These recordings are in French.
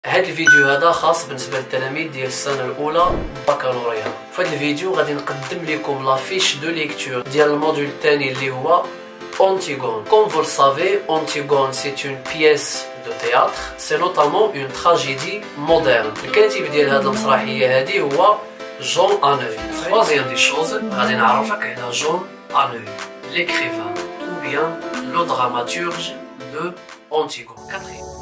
هاد الفيديو هذا خاص بالنسبه للتلاميذ ديال السنه الاولى بكالوريا. في هاد الفيديو غادي نقدم لكم لافيش دو ليكتور ديال الموديول الثاني اللي هو Antigone. Comme vous le savez, Antigone c'est une pièce de théâtre, c'est notamment une tragédie moderne. الكاتب ديال هاد المسرحيه هادي هو جون انوي. Troisième des choses, غادي نعرفك على جون انوي, l'écrivain ou bien le dramaturge de Antigone. Quatrième.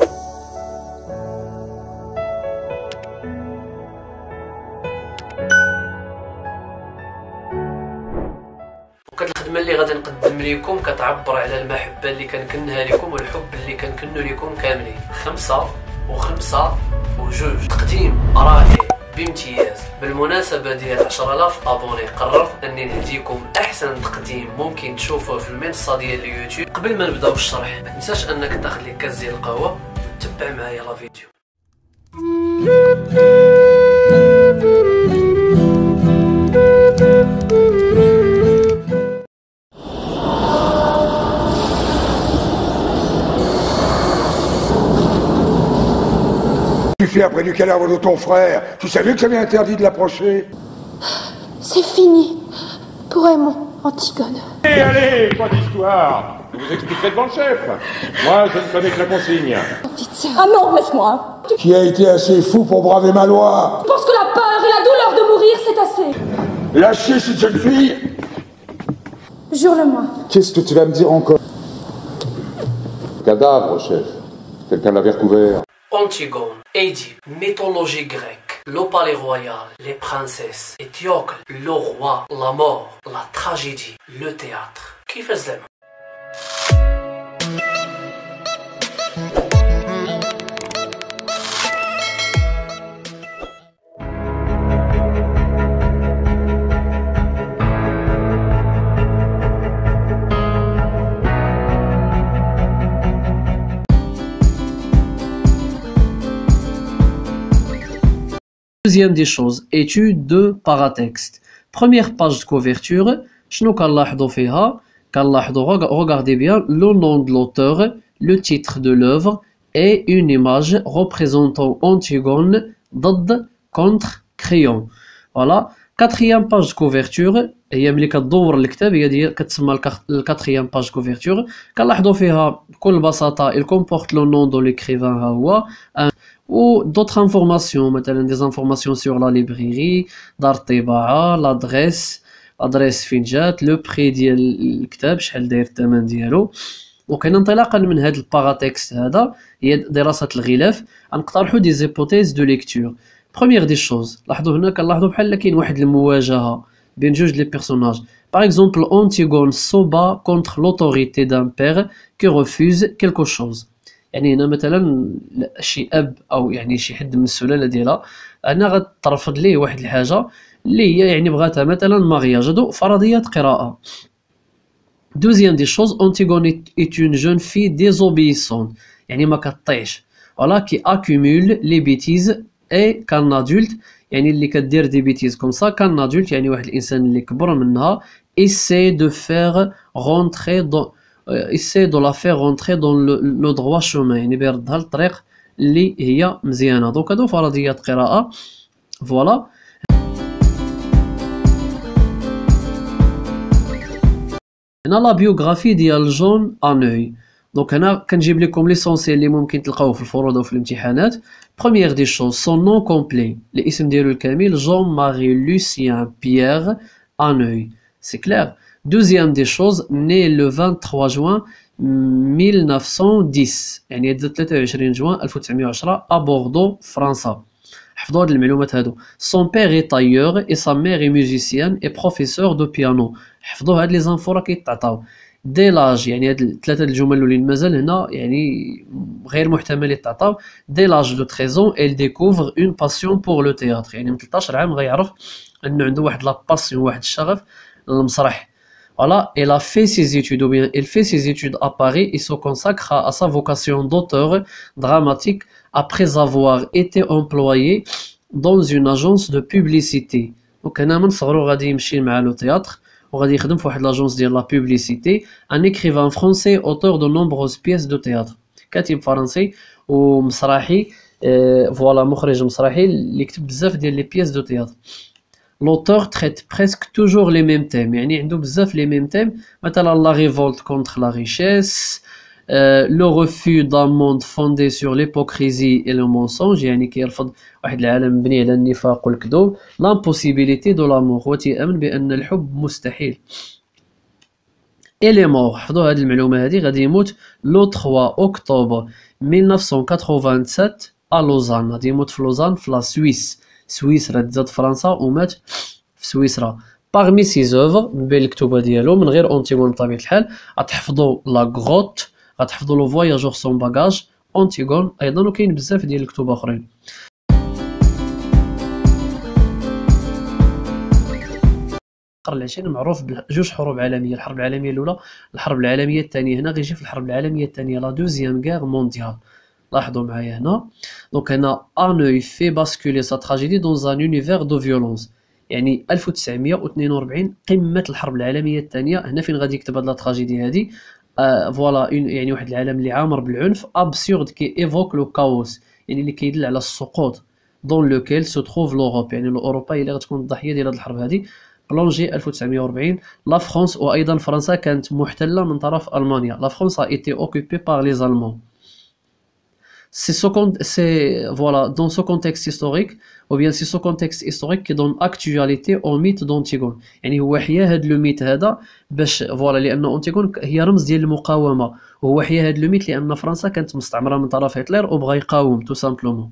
الخدمه اللي غادي نقدم لكم كتعبر على المحبه اللي كنكنها لكم والحب اللي كنكنو لكم كاملين. 5 و5 و2 تقديم رائع بامتياز. بالمناسبه ديال 10000 ابوني قررت اني نهديكم احسن تقديم ممكن تشوفوه في المنصه ديال اليوتيوب. قبل ما نبداو الشرح ما تنساش انك تاخذ لك كاس ديال القهوه وتتبع معايا لا فيديو. Tu fais après du cadavre de ton frère? Tu savais que j'avais interdit de l'approcher? C'est fini pour Raymond Antigone. Allez, pas d'histoire. Je vous expliquerai devant le chef. Moi, je ne connais que la consigne. Petite sœur. Ah non, laisse-moi. Qui a été assez fou pour braver ma loi? Je pense que la peur et la douleur de mourir, c'est assez. Lâchez cette jeune fille! Jure-le-moi. Qu'est-ce que tu vas me dire encore? Cadavre, chef. Quelqu'un l'avait recouvert. Antigone, Édipe, mythologie grecque, le palais royal, les princesses, Étiocle, le roi, la mort, la tragédie, le théâtre. كيف الزمن؟ Deuxième des choses, étude de paratexte. Première page de couverture, شنو كنلاحظوا فيها؟ كنلاحظوا regardez bien le nom de l'auteur, le titre de l'œuvre et une image représentant Antigone ضد contre Créon. Voilà. Quatrième page de couverture هي ملي كتدور الكتاب هي ديال كتسمى الكاتريام باج كوفرتور. كنلاحظوا فيها بكل بساطه il comporte le nom de l'écrivain ها هو ou d'autres informations مثلا des informations sur la librairie, دار الطباعه, l'adresse فين جات, le prix ديال الكتاب شحال داير الثمن ديالو. وكاين انطلاقا من هذا الباراتكست هذا هي دراسه الغلاف غنقترحوا دي زيبوتيز دو ليكتور. Première des choses, لاحظوا هنا كنلاحظوا بحال كاين واحد المواجهه بين جوج لي بيرسوناج. Par exemple, Antigone se bat contre l'autorité d'un père qui refuse quelque chose. يعني هنا مثلا شي اب او يعني شي حد من السلاله ديالها انا غترفض ليه واحد الحاجه اللي هي يعني بغاتها مثلا مارياج. هادو فرضيات قراءه. Deuxième des choses, Antigone est une jeune fille désobéissante, يعني ما كطيعش. Voilà, qui accumule les bêtises et qu'un adulte يعني اللي كدير دي بيتيز كوم سا كان ادولت يعني واحد الانسان اللي كبر منها essaie de faire rentrer dans essaie de la faire rentrer dans le droit chemin يعني بيردها للطريق اللي هي مزيانه. دونك هادو فرضيات قراءه. فوالا. هنا لا بيوغرافي ديال جون انوي. دونك هنا كنجيب لكم ليسونسيال اللي ممكن تلقاوه في الفروض وفي الامتحانات. Première des choses, son nom complet. الاسم ديالو الكامل Jean-Marie Lucien Pierre Anneuil. C'est clair. Deuxième des choses, né le 23 juin 1910 يعني 23 جوان 1910 à Bordeaux, فرنسا. حفظوا هاد المعلومات هادو. Son père est tailleur et sa mère est musicienne et professeur de piano. حفظوا هاد لي زانفو راه كيتعطاو. دي لاج يعني هاد الثلاثه الجمل الاولين مازال هنا يعني غير محتمل يتعطاو. دي لاج دو 13 ans elle découvre une passion pour le théâtre يعني من 13 عام غيعرف انه عنده واحد لا باسيون واحد الشغف للمسرح. Voilà, elle a fait ses études ou bien elle fait ses études à Paris et se consacre à sa vocation d'auteur dramatique après avoir été employé dans une agence de publicité. Donc هنا من صغرو غادي يمشي مع لو تياتر وغادي يخدم في واحد لاجونس ديال لا بوبليسيتي. ان écrivain français auteur de nombreuses pièces de théâtre. كاتب فرنسي ومسرحي فوالا مخرج مسرحي اللي كتب بزاف ديال لي بياس دو تياتر. لوتور تريت بريسك توجور لي ميم تيم، يعني عنده بزاف لي ميم تيم، مثلا لا ريفولت كونتر لا ريشيس، لو ريفو دان موند فوندي سور ليبوكريزي اي لو مونسونج، يعني كيرفض واحد العالم مبني على النفاق والكذوب. لامبوسيبيليتي دو لامور، هو تيامن بان الحب مستحيل. إلي مور، حفظوا هاد المعلومة هادي، غادي يموت لو 3 أكتوبر 1987 à لوزان، غادي يموت في لوزان في لا سويس، سويسرا تزاد فرنسا ومات في سويسرا. باغمي سي زوفر، من بين الكتوبة ديالو من غير أونتيغون بطبيعة الحال، غتحفظوا لا غروت، غتحفظوا لو فواياجور سون باغاج، أونتيغون أيضا، وكاين بزاف ديال الكتب أخرين. القرن العشرين معروف بجوج حروب عالميه، الحرب العالميه الاولى، الحرب العالميه الثانيه. هنا غيجي في الحرب العالميه الثانيه لا دوزيام غير مونديال. لاحظوا معايا هنا، دونك هنا انوي في باسكولي سا تراجيدي دون ان اونيفير دو فيولونس، يعني 1942 قمه الحرب العالميه الثانيه. هنا فين غادي يكتب هاد لا تراجيدي هادي، فوالا يعني واحد العالم اللي عامر بالعنف، ابسورد كي ايفوك لو كاوس، يعني اللي كيدل على السقوط، دون لوكيل سو تروف لوروب، يعني اوروبا هي اللي غتكون الضحيه ديال هاد الحرب هادي. بلونجي 1940 لا فرنسا، وايضا فرنسا كانت محتله من طرف المانيا. لا فرنسا ايتي اوكوبي بار لي زالمون. C'est voilà, dans ce contexte historique, ou bien c'est ce contexte historique qui donne actualité au mythe d'Antigone. يعني هو حيا هاد لو ميت هذا باش فوالا، لان أنتيغون هي رمز ديال المقاومه، وهو حيا هاد لو ميت لان فرنسا كانت مستعمره من طرف هتلر وبغى يقاوم تو سامبلومون.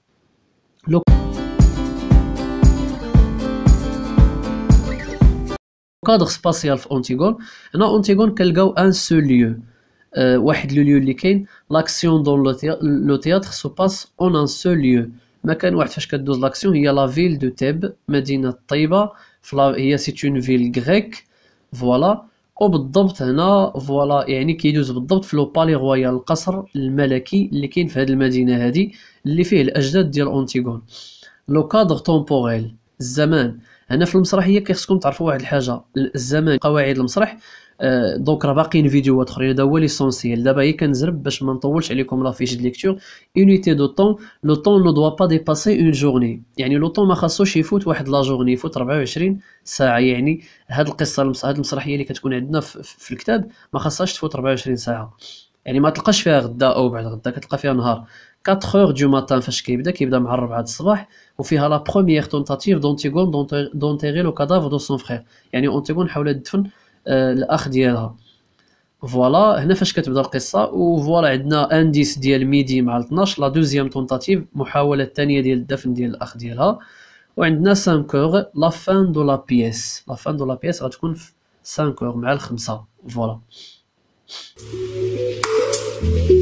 كادر سباسيال في أنتيغون، هنا أنتيغون كنلقاو ان سول ليو، واحد لو ليو اللي كاين. لاكسيون دون لو تياتر سو باس اون ان سول ليو، ما كان واحد فاش كدوز لاكسيون. هي لا فيل دو تيب، مدينه طيبه، هي سي اون فيل غريك فوالا. وبالضبط هنا فوالا يعني كيدوز بالضبط في لو بالي رويال، القصر الملكي اللي كاين في هذه المدينه هذه اللي فيه الاجداد ديال أنتيغون. لو كادر تومبوريل، الزمان. هنا في المسرحيه كيخصكم تعرفوا واحد الحاجه، الزمان، قواعد المسرح. دونك راه باقيين فيديوهات اخرين، هذا هو ليسونسيال. دابا هي كنزرب باش ما نطولش عليكم لا فيش دو ليكتور. يونيتي دو طون، لو طون نو دوا با ديباسي اون جورني، يعني لو طون ما خاصوش يفوت واحد لا جورني، يفوت 24 ساعه. يعني هاد القصه، هاد المسرحيه اللي كتكون عندنا في الكتاب ما خاصهاش تفوت 24 ساعه، يعني ما تلقاش فيها غدا او بعد غدا، كتلقى فيها نهار 4 دو ماتان فاش كيبدا مع 4 الصباح. وفيها لا بروميير تونتاتيف دونتيغون دونتيغي لو كادافر دو سون فخير، يعني أنتيغون حاولت تدفن الاخ ديالها. فوالا هنا فاش كتبدا القصه، وفوالا عندنا انديس ديال ميدي مع 12 لا دوزيام تونتاتيف، محاوله الثانيه ديال الدفن ديال الاخ ديالها. وعندنا 5 اور لا فان دو لا بييس، لا فان دو لا بييس غتكون في 5 اور مع الخمسه. فوالا.